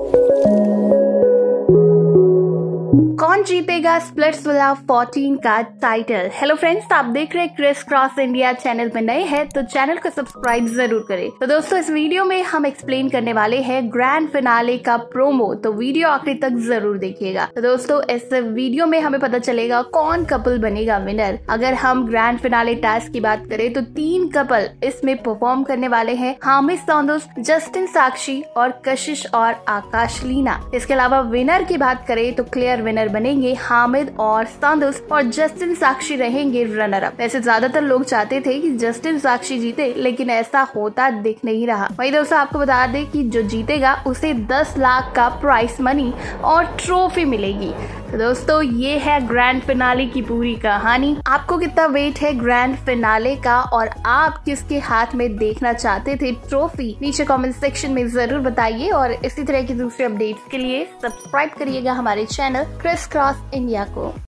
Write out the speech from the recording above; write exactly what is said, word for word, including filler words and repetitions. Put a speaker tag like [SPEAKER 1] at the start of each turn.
[SPEAKER 1] कौन जीतेगा स्प्लिट्सविला चौदह का टाइटल। हेलो फ्रेंड्स, आप देख रहे हैं क्रिस क्रॉस इंडिया। चैनल पे नए हैं तो चैनल को सब्सक्राइब जरूर करें। तो दोस्तों, इस वीडियो में हम एक्सप्लेन करने वाले हैं ग्रैंड फिनाले का प्रोमो, तो वीडियो आखिरी तक जरूर देखिएगा। तो दोस्तों, इस वीडियो में हमें पता चलेगा कौन कपल बनेगा विनर। अगर हम ग्रैंड फिनाले टास्क की बात करें तो तीन कपल इसमें परफॉर्म करने वाले हैं, हामिद संदूस, जस्टिन साक्षी और कशिश और आकाश लीना। इसके अलावा विनर की बात करें तो क्लियर विनर बनेंगे हामिद और संदूस और जस्टिन साक्षी रहेंगे रनर अप। वैसे ज्यादातर लोग चाहते थे कि जस्टिन साक्षी जीते, लेकिन ऐसा होता दिख नहीं रहा। वही दोस्तों, आपको बता दें कि जो जीतेगा उसे दस लाख का प्राइस मनी और ट्रॉफी मिलेगी। तो दोस्तों, ये है ग्रैंड फिनाले की पूरी कहानी। आपको कितना वेट है ग्रैंड फिनाले का और आप किसके हाथ में देखना चाहते थे ट्रॉफी, नीचे कमेंट सेक्शन में जरूर बताइए। और इसी तरह की दूसरे अपडेट्स के लिए सब्सक्राइब करिएगा हमारे चैनल क्रिस क्रॉस इंडिया को।